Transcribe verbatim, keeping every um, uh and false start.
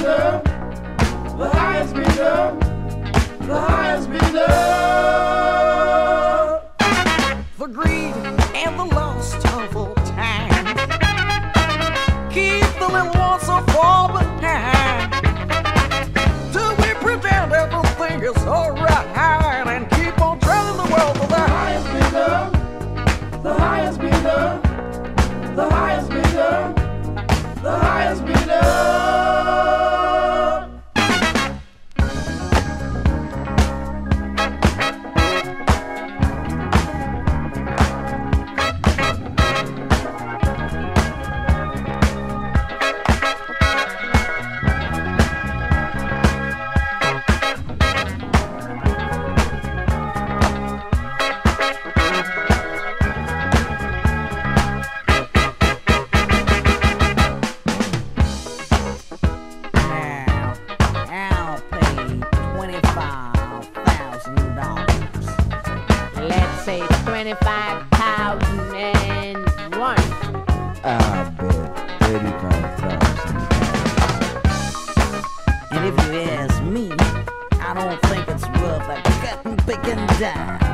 bidder, the highest bidder, the highest bidder. The greed and the lust of all time keep the little ones so far behind. Do we pretend everything is alright and keep on trailing the world for the highest bidder, the highest bidder, the highest bidder, the highest bidder. Say twenty-five thousand and one. I bet thirty-five thousand. And if you ask me, I don't think it's worth a cutting, picking dime.